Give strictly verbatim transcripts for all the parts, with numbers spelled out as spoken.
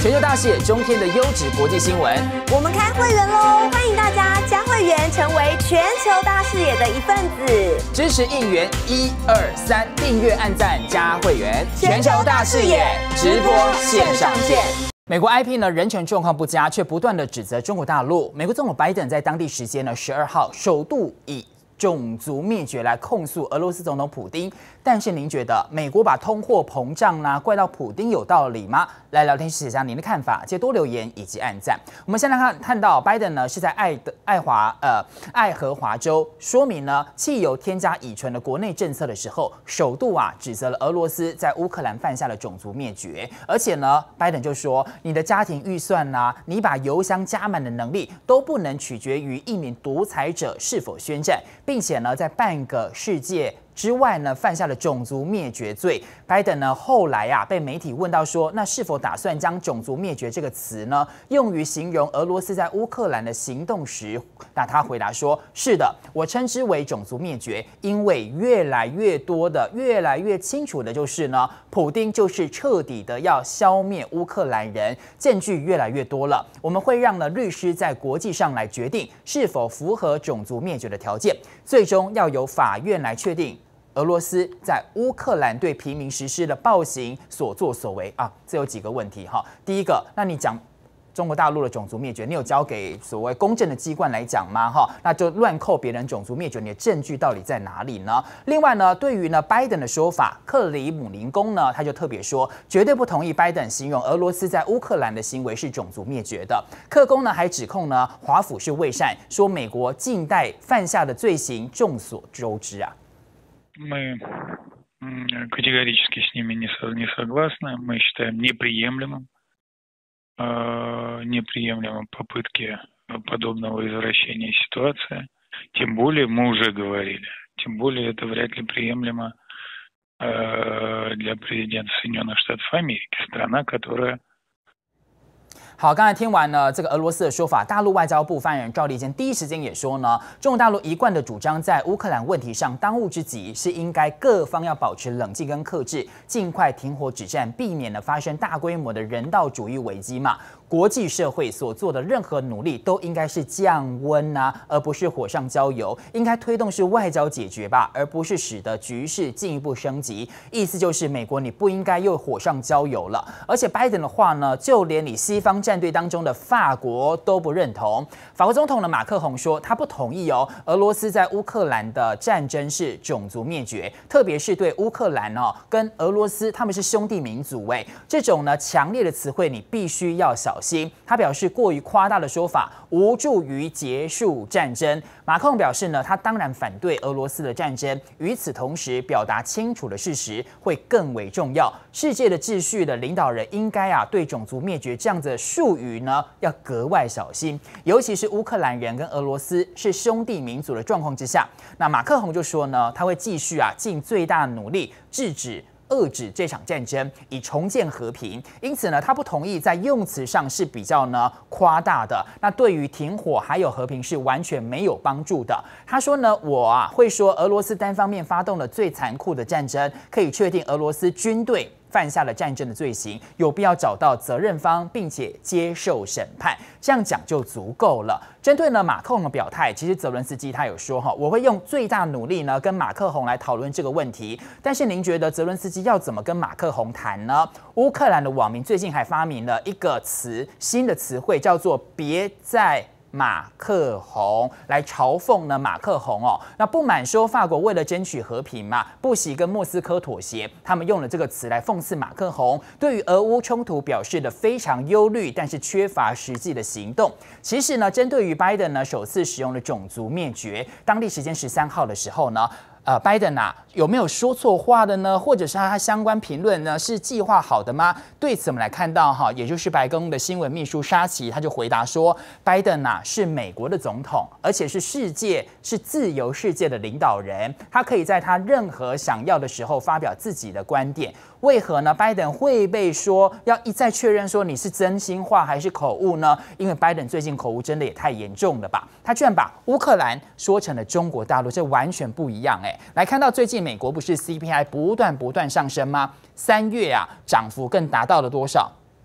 全球大视野，中天的优质国际新闻。 我们开会员喽！欢迎大家加会员，成为全球大视野的一份子。 支持应援一二三，订阅、按赞、加会员。全球大视野直播线上见。美国 I P 呢人权状况不佳，却不断的指责中国大陆。美国总统拜登在当地时间呢十二号首度以种族灭绝来控诉俄罗斯总统普丁，但是您觉得美国把通货膨胀呢、啊、怪到普丁有道理吗？来聊天室写下您的看法，记得多留言以及按赞。我们先来看看到拜登呢是在爱的爱华呃爱荷华州说明呢汽油添加乙醇的国内政策的时候，首度啊指责了俄罗斯在乌克兰犯下了种族灭绝，而且呢拜登就说你的家庭预算呐、啊，你把油箱加满的能力都不能取决于一名独裁者是否宣战。并且呢，在半个世界之外呢，犯下了种族灭绝罪。拜登呢后来啊被媒体问到说，那是否打算将种族灭绝这个词呢用于形容俄罗斯在乌克兰的行动时？那他回答说，是的，我称之为种族灭绝，因为越来越多的、越来越清楚的就是呢，普丁就是彻底的要消灭乌克兰人，证据越来越多了。我们会让呢律师在国际上来决定是否符合种族灭绝的条件，最终要由法院来确定。俄罗斯在乌克兰对平民实施的暴行所作所为啊，这有几个问题哈。第一个，那你讲中国大陆的种族灭绝，你有交给所谓公正的机关来讲吗？哈，那就乱扣别人种族灭绝，你的证据到底在哪里呢？另外呢，对于呢拜登的说法，克里姆林宫呢他就特别说，绝对不同意拜登形容俄罗斯在乌克兰的行为是种族灭绝的。克宫呢还指控呢华府是伪善，说美国近代犯下的罪行众所周知啊。 Мы категорически с ними не согласны. Мы считаем неприемлемым, неприемлемым попытки подобного извращения ситуации. Тем более, мы уже говорили, тем более это вряд ли приемлемо для президента Соединенных Штатов Америки, страна, которая 好，刚才听完了这个俄罗斯的说法，大陆外交部发言人赵立坚第一时间也说呢，中国大陆一贯的主张在乌克兰问题上，当务之急是应该各方要保持冷静跟克制，尽快停火止战，避免了发生大规模的人道主义危机嘛。国际社会所做的任何努力都应该是降温啊，而不是火上浇油，应该推动是外交解决吧，而不是使得局势进一步升级。意思就是美国你不应该又火上浇油了。而且拜登的话呢，就连你西方战队当中的法国都不认同。法国总统的马克宏说，他不同意哦，俄罗斯在乌克兰的战争是种族灭绝，特别是对乌克兰哦跟俄罗斯他们是兄弟民族哎，这种呢强烈的词汇你必须要小心。他表示，过于夸大的说法无助于结束战争。马克宏表示呢，他当然反对俄罗斯的战争，与此同时表达清楚的事实会更为重要。世界的秩序的领导人应该啊对种族灭绝这样子的术语呢要格外小心，尤其是乌克兰人跟俄罗斯是兄弟民族的状况之下。那马克宏就说呢，他会继续啊尽最大努力制止。遏制这场战争，以重建和平。因此呢，他不同意在用词上是比较呢夸大的。那对于停火还有和平是完全没有帮助的。他说呢，我啊会说俄罗斯单方面发动了最残酷的战争，可以确定俄罗斯军队犯下了战争的罪行，有必要找到责任方，并且接受审判，这样讲就足够了。针对呢马克宏的表态，其实泽伦斯基他有说哈，我会用最大努力呢跟马克宏来讨论这个问题。但是您觉得泽伦斯基要怎么跟马克宏谈呢？乌克兰的网民最近还发明了一个词，新的词汇叫做“别再”。马克宏来嘲讽呢马克宏哦，那不满说法国为了争取和平嘛，不惜跟莫斯科妥协，他们用了这个词来讽刺马克宏，对于俄乌冲突表示的非常忧虑，但是缺乏实际的行动。其实呢，针对于拜登呢首次使用的种族灭绝，当地时间十三号的时候呢。呃，拜登啊，有没有说错话的呢？或者是他相关评论呢是计划好的吗？对此，我们来看到哈，也就是白宫的新闻秘书沙奇，他就回答说，拜登啊是美国的总统，而且是世界是自由世界的领导人，他可以在他任何想要的时候发表自己的观点。为何呢？拜登会被说要一再确认说你是真心话还是口误呢？因为拜登最近口误真的也太严重了吧？他居然把乌克兰说成了中国大陆，这完全不一样哎。来看到最近美国不是 C P I 不断不断上升吗？三月啊，涨幅更达到了多少？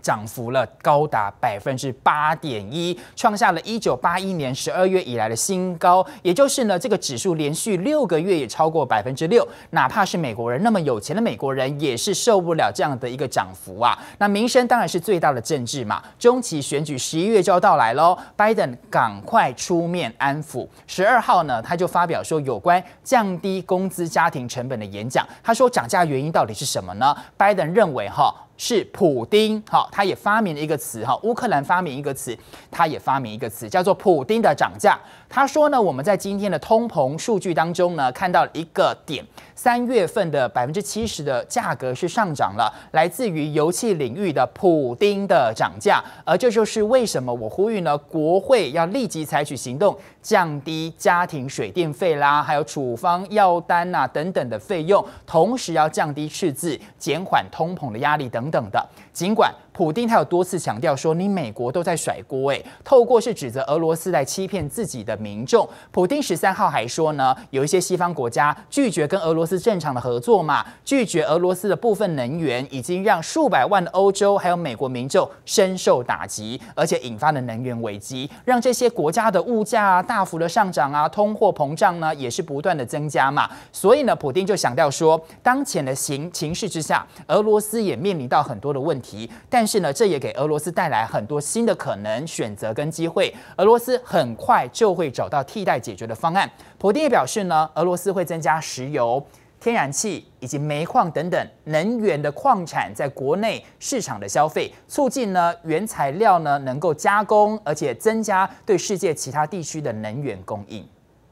涨幅了高达百分之八点一，创下了一九八一年十二月以来的新高。也就是呢，这个指数连续六个月也超过百分之六，哪怕是美国人那么有钱的美国人，也是受不了这样的一个涨幅啊。那民生当然是最大的政治嘛，中期选举十一月就要到来喽，拜登赶快出面安抚。十二号呢，他就发表说有关降低工资家庭成本的演讲，他说涨价原因到底是什么呢？拜登认为哈。是普丁，好，他也发明了一个词，哈，乌克兰发明一个词，他也发明一个词，叫做普丁的涨价。他说呢，我们在今天的通膨数据当中呢，看到一个点，三月份的百分之七十的价格是上涨了，来自于油气领域的普丁的涨价，而这就是为什么我呼吁呢，国会要立即采取行动，降低家庭水电费啦，还有处方药单啊等等的费用，同时要降低赤字，减缓通膨的压力等。等等的，尽管普丁他有多次强调说，你美国都在甩锅，哎，透过是指责俄罗斯来欺骗自己的民众。普丁十三号还说呢，有一些西方国家拒绝跟俄罗斯正常的合作嘛，拒绝俄罗斯的部分能源，已经让数百万的欧洲还有美国民众深受打击，而且引发了能源危机，让这些国家的物价啊大幅的上涨啊，通货膨胀呢也是不断的增加嘛。所以呢，普丁就强调说，当前的情情势之下，俄罗斯也面临到很多的问题，但是呢，这也给俄罗斯带来很多新的可能、选择跟机会。俄罗斯很快就会找到替代解决的方案。普丁也表示呢，俄罗斯会增加石油、天然气以及煤矿等等能源的矿产在国内市场的消费，促进呢原材料呢能够加工，而且增加对世界其他地区的能源供应。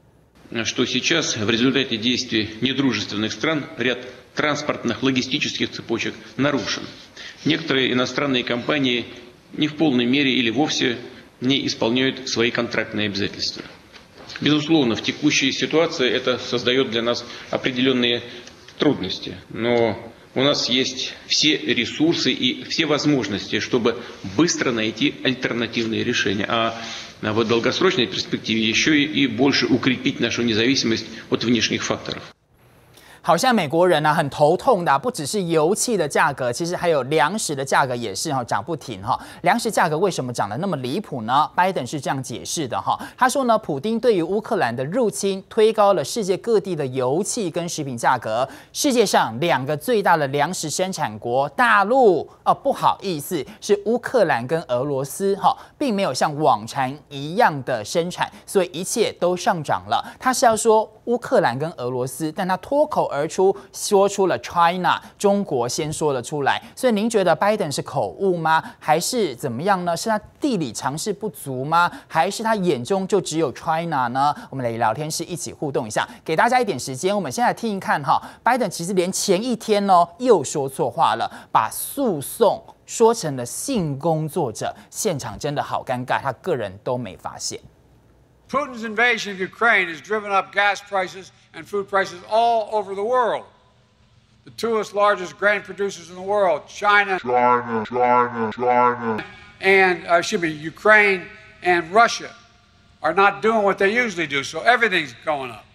Что сейчас в результате действий недружественных стран ряд транспортных логистических цепочек нарушен. Некоторые иностранные компании не в полной мере или вовсе не исполняют свои контрактные обязательства. Безусловно, в текущей ситуации это создает для нас определенные трудности, но у нас есть все ресурсы и все возможности, чтобы быстро найти альтернативные решения, а в долгосрочной перспективе еще и больше укрепить нашу независимость от внешних факторов. 好像美国人啊很头痛的、啊，不只是油气的价格，其实还有粮食的价格也是哈涨不停哈。粮食价格为什么涨得那么离谱呢？拜登是这样解释的哈，他说呢，普丁对于乌克兰的入侵推高了世界各地的油气跟食品价格。世界上两个最大的粮食生产国大陆哦，不好意思，是乌克兰跟俄罗斯哈，并没有像往常一样的生产，所以一切都上涨了。他是要说乌克兰跟俄罗斯，但他脱口而出说出了 China， 中国先说了出来。所以您觉得拜登是口误吗？还是怎么样呢？是他地理常识不足吗？还是他眼中就只有 China 呢？我们来聊天室一起互动一下，给大家一点时间。我们先来听一看哈，拜登其实连前一天哦又说错话了，把诉讼说成了性工作者，现场真的好尴尬，他个人都没发现。 Putin's invasion of Ukraine has driven up gas prices and food prices all over the world. The two largest grain producers in the world, China, China, China, China, and uh, excuse me, Ukraine and Russia, are not doing what they usually do, so everything's going up.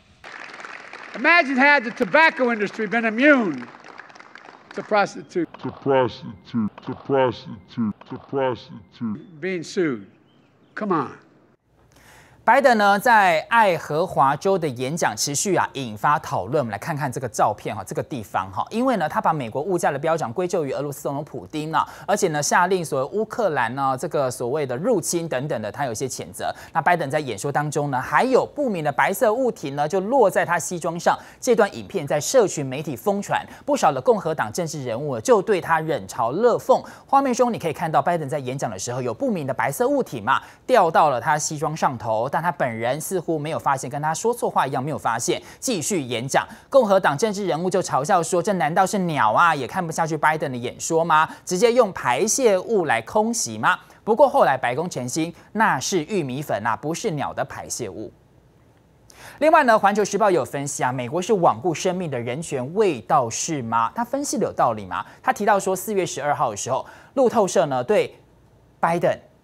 Imagine had the tobacco industry been immune to prostitute, to prostitute, to prostitute, to prostitute, being sued. Come on. 拜登呢，在爱荷华州的演讲持续啊引发讨论。我们来看看这个照片哈，这个地方哈，因为呢，他把美国物价的飙涨归咎于俄罗斯总统普丁啊，而且呢，下令所谓乌克兰呢这个所谓的入侵等等的，他有一些谴责。那拜登在演说当中呢，还有不明的白色物体呢就落在他西装上。这段影片在社群媒体疯传，不少的共和党政治人物就对他冷嘲热讽。画面中你可以看到，拜登在演讲的时候有不明的白色物体嘛掉到了他西装上头。但他本人似乎没有发现，跟他说错话一样没有发现，继续演讲。共和党政治人物就嘲笑说：“这难道是鸟啊？也看不下去拜登的演说吗？直接用排泄物来空袭吗？”不过后来白宫澄清，那是玉米粉啊，不是鸟的排泄物。另外呢，《环球时报》有分析啊，美国是罔顾生命的人权味道是吗？他分析的有道理吗？他提到说，四月十二号的时候，路透社呢对拜登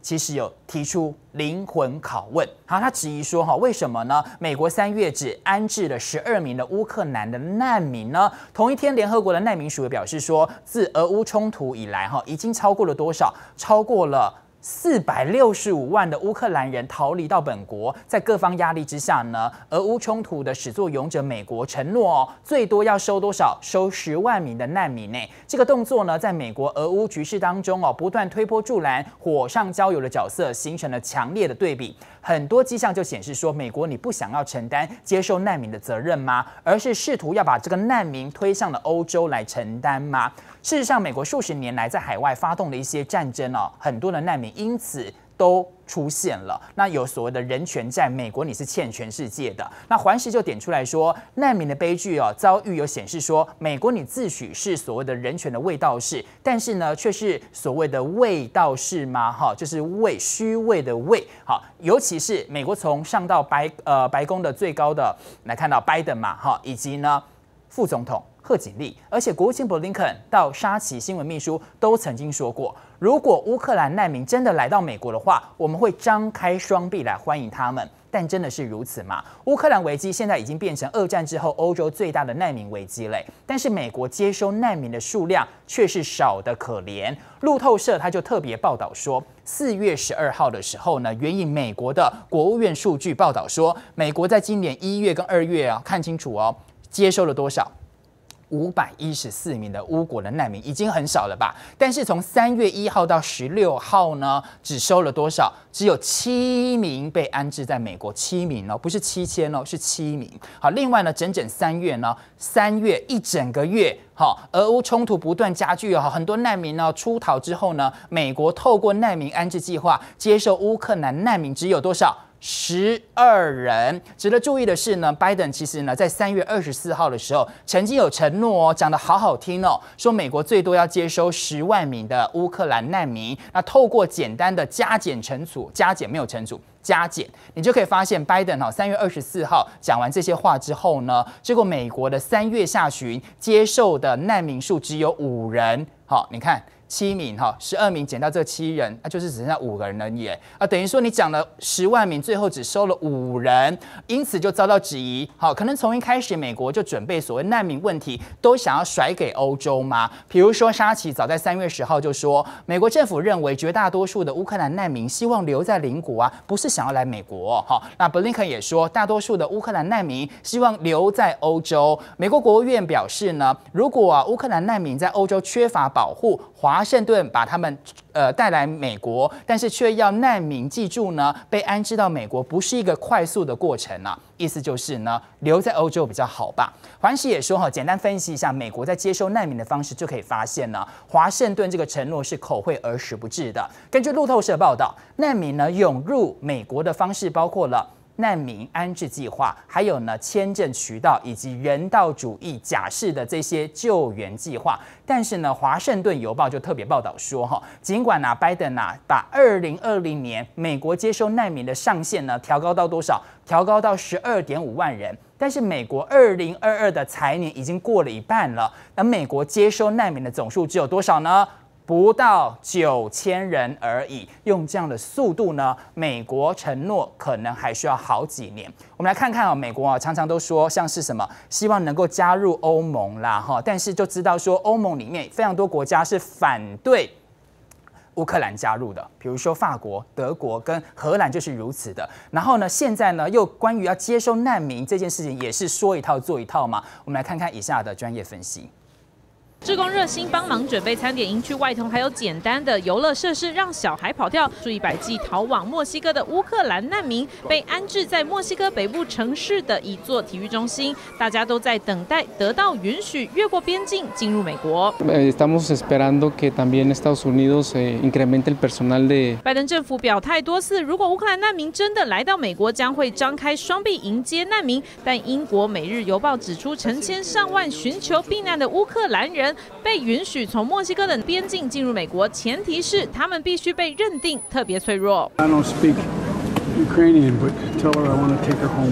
其实有提出灵魂拷问。好，他质疑说，哈，为什么呢？美国三月只安置了十二名的乌克兰的难民呢？同一天，联合国的难民署也表示说，自俄乌冲突以来，哈，已经超过了多少？超过了四百六十五万的乌克兰人逃离到本国，在各方压力之下呢，俄乌冲突的始作俑者美国承诺哦，最多要收多少？收十万名的难民呢？这个动作呢，在美国俄乌局势当中哦，不断推波助澜、火上浇油的角色，形成了强烈的对比。很多迹象就显示说，美国你不想要承担接受难民的责任吗？而是试图要把这个难民推向了欧洲来承担吗？事实上，美国数十年来在海外发动的一些战争哦，很多的难民因此都出现了。那有所谓的人权战，美国你是欠全世界的。那环时就点出来说，难民的悲剧哦，遭遇有显示说，美国你自诩是所谓的人权的卫道士，但是呢，却是所谓的卫道士吗？哈，就是伪虚伪的伪。好，尤其是美国从上到白呃白宫的最高的来看到拜登嘛，哈，以及呢副总统贺锦丽，而且国务卿布林肯到沙奇新闻秘书都曾经说过，如果乌克兰难民真的来到美国的话，我们会张开双臂来欢迎他们。但真的是如此吗？乌克兰危机现在已经变成二战之后欧洲最大的难民危机嘞，但是美国接收难民的数量却是少得可怜。路透社他就特别报道说，四月十二号的时候呢，援引美国的国务院数据报道说，美国在今年一月跟二月啊，看清楚哦，接收了多少？五百一十四名的乌国的难民已经很少了吧？但是从三月一号到十六号呢，只收了多少？只有七名被安置在美国，七名哦，不是七千哦，是七名。好，另外呢，整整三月呢，三月一整个月，好，俄乌冲突不断加剧哦，很多难民呢出逃之后呢，美国透过难民安置计划接受乌克兰难民只有多少？十二人。值得注意的是呢，拜登其实呢在三月二十四号的时候，曾经有承诺哦，讲得好好听哦，说美国最多要接收十万名的乌克兰难民。那透过简单的加减乘除，加减没有乘除。加减，你就可以发现，拜登哈三月二十四号讲完这些话之后呢，结果美国的三月下旬接受的难民数只有五人。好，你看。七名哈，十二名减到这七人，那、啊、就是只剩下五个人而已啊，等于说你讲了十万名，最后只收了五人，因此就遭到质疑。好，可能从一开始美国就准备所谓难民问题都想要甩给欧洲吗？比如说沙奇早在三月十号就说，美国政府认为绝大多数的乌克兰难民希望留在邻国啊，不是想要来美国。好，那布林肯也说，大多数的乌克兰难民希望留在欧洲。美国国务院表示呢，如果啊乌克兰难民在欧洲缺乏保护，华盛顿把他们呃带来美国，但是却要难民记住呢，被安置到美国不是一个快速的过程啊。意思就是呢，留在欧洲比较好吧。环时也说哈，简单分析一下美国在接收难民的方式，就可以发现呢，华盛顿这个承诺是口惠而实不至的。根据路透社报道，难民呢涌入美国的方式包括了难民安置计划，还有呢签证渠道以及人道主义假释的这些救援计划。但是呢，《华盛顿邮报》就特别报道说，哈，尽管啊，拜登啊把二零二零年美国接收难民的上限呢调高到多少？调高到十二点五万人。但是美国二零二二的财年已经过了一半了，那美国接收难民的总数只有多少呢？不到九千人而已。用这样的速度呢，美国承诺可能还需要好几年。我们来看看啊，美国啊常常都说像是什么，希望能够加入欧盟啦，哈，但是就知道说欧盟里面非常多国家是反对乌克兰加入的，比如说法国、德国跟荷兰就是如此的。然后呢，现在呢又关于要接收难民这件事情，也是说一套做一套嘛。我们来看看以下的专业分析。 志工热心帮忙准备餐点、营区外童，还有简单的游乐设施，让小孩跑跳。数以百计逃往墨西哥的乌克兰难民被安置在墨西哥北部城市的一座体育中心，大家都在等待得到允许越过边境进入美国。 Estamos esperando que también Estados Unidos incremente el personal de。 拜登政府表态多次，如果乌克兰难民真的来到美国，将会张开双臂迎接难民。但英国《每日邮报》指出，成千上万寻求避难的乌克兰人被允许从墨西哥的边境进入美国，前提是他们必须被认定特别脆弱。 I don't speak Ukrainian, but tell her I want to take her home.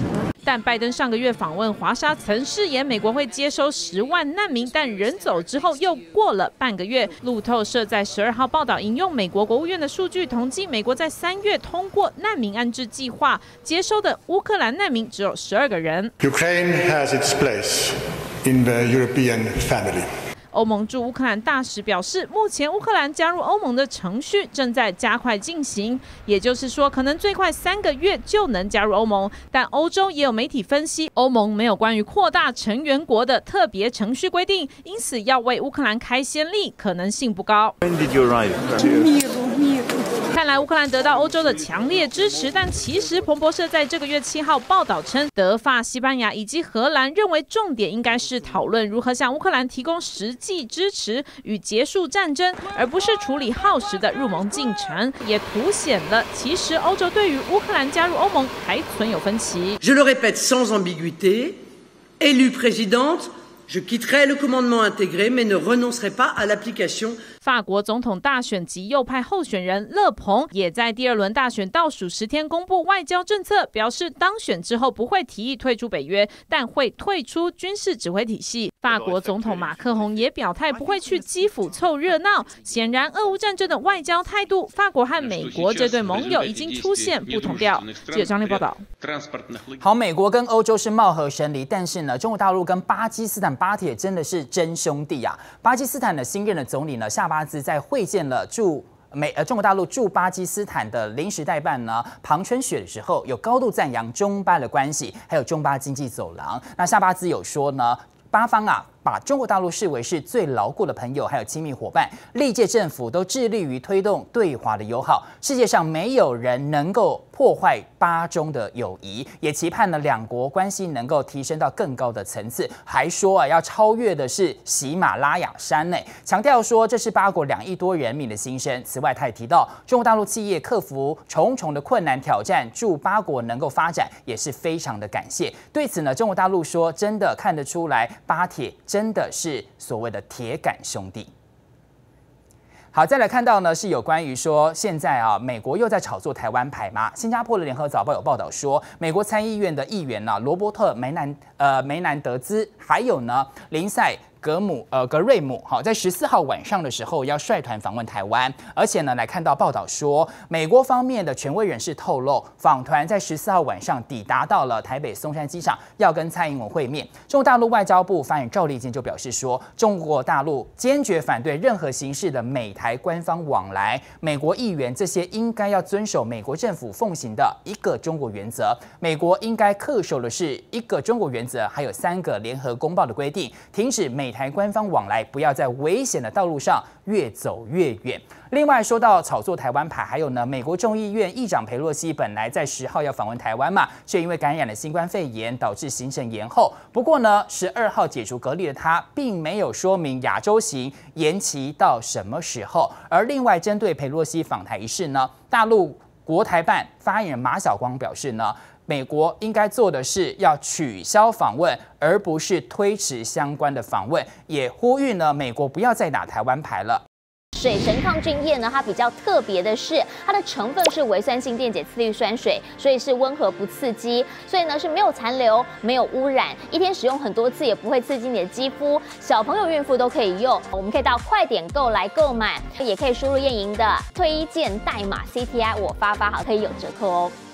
但拜登上个月访问华沙，曾誓言美国会接收十万难民，但人走之后又过了半个月。路透社在十二号报道，引用美国国务院的数据统计，美国在三月通过难民安置计划，接收的乌克兰难民只有十二个人。 Ukraine has its place in the European family. 欧盟驻乌克兰大使表示，目前乌克兰加入欧盟的程序正在加快进行，也就是说，可能最快三个月就能加入欧盟。但欧洲也有媒体分析，欧盟没有关于扩大成员国的特别程序规定，因此要为乌克兰开先例可能性不高。 When did you arrive? 看来乌克兰得到欧洲的强烈支持，但其实彭博社在这个月七号报道称，德法、西班牙以及荷兰认为重点应该是讨论如何向乌克兰提供实际支持与结束战争，而不是处理耗时的入盟进程，也凸显了其实欧洲对于乌克兰加入欧盟还存有分歧。 Je le répète sans ambiguïté, élue présidente, je quitterai le commandement intégré, mais ne renoncerai pas à l'application. 法国总统大选及右派候选人勒庞也在第二轮大选倒数十天公布外交政策，表示当选之后不会提议退出北约，但会退出军事指挥体系。法国总统马克宏也表态不会去基辅凑热闹。显然，俄乌战争的外交态度，法国和美国这对盟友已经出现不同调。记者张丽报道。 好，美国跟欧洲是貌合神离，但是呢，中国大陆跟巴基斯坦巴铁真的是真兄弟啊！巴基斯坦的新任的总理呢，夏巴兹在会见了驻美呃中国大陆驻巴基斯坦的临时代办呢庞春雪的时候，有高度赞扬中巴的关系，还有中巴经济走廊。那夏巴兹有说呢，巴方啊，把中国大陆视为是最牢固的朋友，还有亲密伙伴。历届政府都致力于推动对华的友好，世界上没有人能够破坏巴中的友谊，也期盼呢两国关系能够提升到更高的层次。还说啊，要超越的是喜马拉雅山内，强调说这是巴国两亿多人民的心声。此外，他也提到中国大陆企业克服重重的困难挑战，助巴国能够发展，也是非常的感谢。对此呢，中国大陆说真的看得出来，巴铁真的是所谓的铁杆兄弟。好，再来看到呢，是有关于说现在啊，美国又在炒作台湾牌吗？新加坡的联合早报有报道说，美国参议院的议员呢、啊，罗伯特梅南呃梅南德兹，还有呢林赛格姆呃格瑞姆，好，在十四号晚上的时候要率团访问台湾，而且呢来看到报道说，美国方面的权威人士透露，访团在十四号晚上抵达到了台北松山机场，要跟蔡英文会面。中国大陆外交部发言人赵立坚就表示说，中国大陆坚决反对任何形式的美台官方往来，美国议员这些应该要遵守美国政府奉行的一个中国原则，美国应该恪守的是一个中国原则，还有三个联合公报的规定，停止美台官方往来，不要在危险的道路上越走越远。另外，说到炒作台湾牌，还有呢，美国众议院议长裴洛西本来在十号要访问台湾嘛，却因为感染了新冠肺炎，导致行程延后。不过呢，十二号解除隔离的他，并没有说明亚洲行延期到什么时候。而另外，针对裴洛西访台一事呢，大陆国台办发言人马晓光表示呢，美国应该做的是要取消访问，而不是推迟相关的访问，也呼吁呢美国不要再打台湾牌了。 水神抗菌液呢，它比较特别的是，它的成分是微酸性电解次氯酸水，所以是温和不刺激，所以呢是没有残留、没有污染，一天使用很多次也不会刺激你的肌肤，小朋友、孕妇都可以用。我们可以到快点购来购买，也可以输入燕莹的推荐代码 C T I， 我发发好可以有折扣哦。